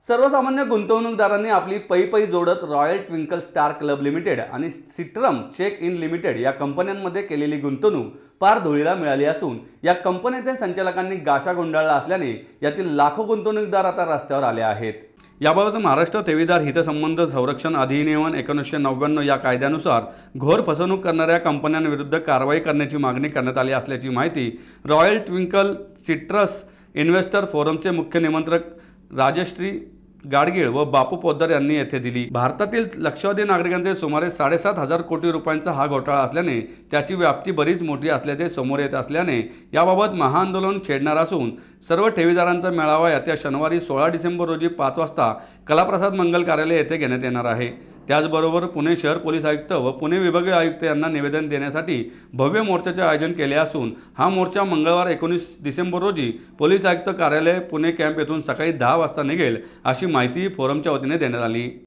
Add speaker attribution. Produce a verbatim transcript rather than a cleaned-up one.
Speaker 1: सर्वसामान्य गुंतवणूकदारांनी आपली पै पै जोडत Royal Twinkle Star Club Limited आणि सिट्रम चेक इन लिमिटेड या कंपन्यांमध्ये केलेली गुंतवणूक पार धुळीला मिळाली असून या कंपन्यांच्या संचालकांनी गाशा गुंडाळला असल्याने यातील लाखो गुंतवणूकदार आता रस्त्यावर आले आहेत। याबाबत महाराष्ट्र ठेवीदार हितसंबंध संरक्षण अधिनियम एकोणीसशे नव्याण्णव या कायद्यानुसार घोर फसवणूक करणाऱ्या कंपन्यांविरुद्ध कारवाई करण्याची मागणी करण्यात आली असल्याची माहिती रॉयल ट्विंकल सिट्रस इन्व्हेस्टर फोरमचे मुख्य निमंत्रक राजश्री गाडगीळ व बापू पोद्दार यांनी येथे दिली। भारतातील लक्षावधी नागरिकांचे सुमारे साडेसात हजार कोटी रुपयांचा हा घोटाळा असल्याने त्याची व्याप्ती बरीच मोठी असल्याचे समोर येत असल्याने याबाबत महाआंदोलन छेडणार असून सर्व ठेवीदारांचा मेळावा येत्या शनिवारी सोळा डिसेंबर रोजी पाच वाजता कलाप्रसाद मंगल कार्यालय येथे घेण्यात येणार आहे। त्याचबरोबर पुणे शहर पोलीस आयुक्त व पुणे विभागीय आयुक्त यांना निवेदन देण्यासाठी भव्य मोर्चाचे आयोजन केले असून हा मोर्चा मंगळवार एकोणीस डिसेंबर रोजी पोलीस आयुक्त कार्यालय पुणे कॅम्प येथून सकाळी दहा वाजता निघेल अशी माहिती फोरमच्या वतीने देण्यात आली।